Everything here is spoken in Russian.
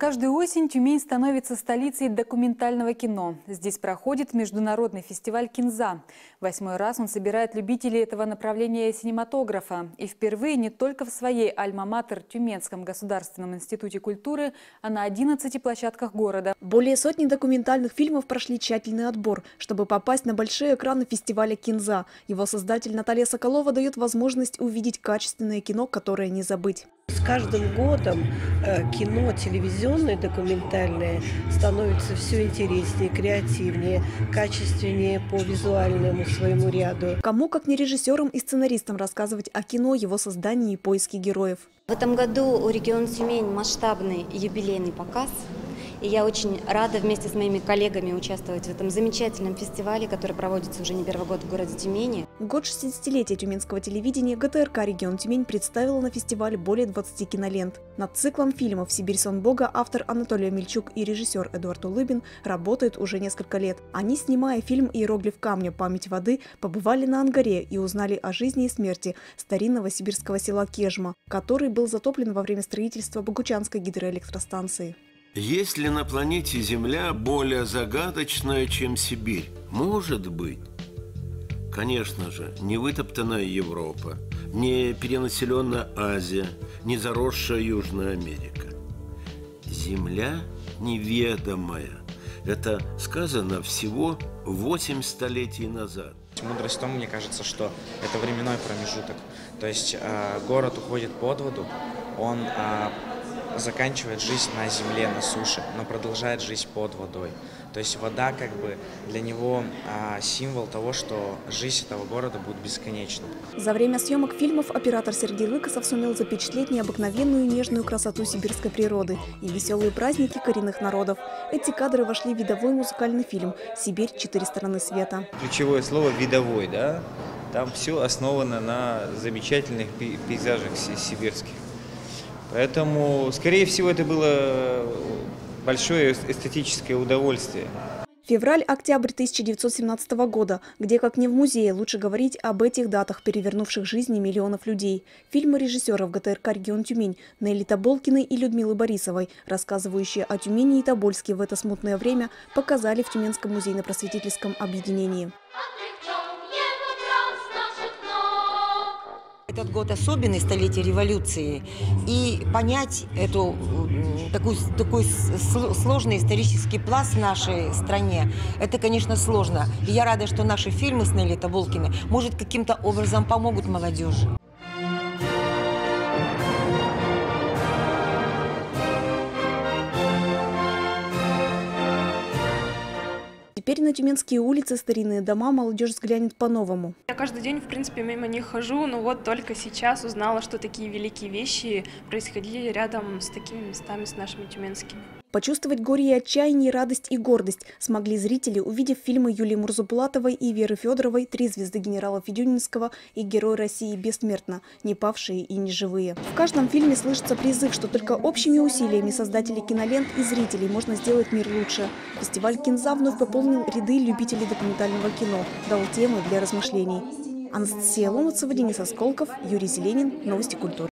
Каждую осень Тюмень становится столицей документального кино. Здесь проходит международный фестиваль «Кинза». 8-й раз он собирает любителей этого направления синематографа. И впервые не только в своей альма-матер Тюменском государственном институте культуры, а на 11 площадках города. Более сотни документальных фильмов прошли тщательный отбор, чтобы попасть на большие экраны фестиваля «Кинза». Его создатель Наталья Соколова дает возможность увидеть качественное кино, которое не забыть. С каждым годом кино телевизионное, документальное становится все интереснее, креативнее, качественнее по визуальному своему ряду. Кому, как не режиссерам и сценаристам, рассказывать о кино, его создании и поиске героев. В этом году у региона Тюмень масштабный юбилейный показ. И я очень рада вместе с моими коллегами участвовать в этом замечательном фестивале, который проводится уже не первый год в городе Тюмени. В год 60-летия тюменского телевидения ГТРК «Регион Тюмень» представила на фестивале более 20 кинолент. Над циклом фильмов «Сибирь. Сон Бога» автор Анатолий Омельчук и режиссер Эдуард Улыбин работают уже несколько лет. Они, снимая фильм «Иероглиф камня. Память воды», побывали на Ангаре и узнали о жизни и смерти старинного сибирского села Кежма, который был затоплен во время строительства Богучанской гидроэлектростанции. Есть ли на планете Земля более загадочная, чем Сибирь? Может быть. Конечно же, не вытоптанная Европа, не перенаселенная Азия, не заросшая Южная Америка. Земля неведомая. Это сказано всего 8 столетий назад. Мудрость в том, мне кажется, что это временной промежуток. То есть город уходит под воду, он заканчивает жизнь на земле, на суше, но продолжает жизнь под водой. То есть вода как бы для него символ того, что жизнь этого города будет бесконечна. За время съемок фильмов оператор Сергей Лыкосов сумел запечатлеть необыкновенную нежную красоту сибирской природы и веселые праздники коренных народов. Эти кадры вошли в видовой музыкальный фильм «Сибирь. 4 стороны света». Ключевое слово «видовой», да? Там все основано на замечательных пейзажах сибирских. Поэтому, скорее всего, это было большое эстетическое удовольствие. Февраль-октябрь 1917 года, где, как не в музее, лучше говорить об этих датах, перевернувших жизни миллионов людей. Фильмы режиссеров ГТРК «Регион Тюмень» Нелли Тоболкиной и Людмилы Борисовой, рассказывающие о Тюмени и Тобольске в это смутное время, показали в Тюменском музейно-просветительском объединении. Этот год особенный, столетие революции, и понять эту такой сложный исторический пласт в нашей стране, это, конечно, сложно. И я рада, что наши фильмы с Нелли Тоболкиной, может, каким-то образом помогут молодежи. Теперь на тюменские улицы, старинные дома молодежь взглянет по-новому. Я каждый день, в принципе, мимо них хожу, но вот только сейчас узнала, что такие великие вещи происходили рядом с такими местами, с нашими тюменскими. Почувствовать горе и отчаяние, радость и гордость смогли зрители, увидев фильмы Юлии Мурзубулатовой и Веры Федоровой «Три звезды генерала Федюнинского» и «Герой России бессмертно. Не павшие и не живые». В каждом фильме слышится призыв, что только общими усилиями создателей кинолент и зрителей можно сделать мир лучше. Фестиваль «Кинза» вновь пополнил ряды любителей документального кино, дал темы для размышлений. Анастасия Ломацева, Денис Осколков, Юрий Зеленин. Новости культуры.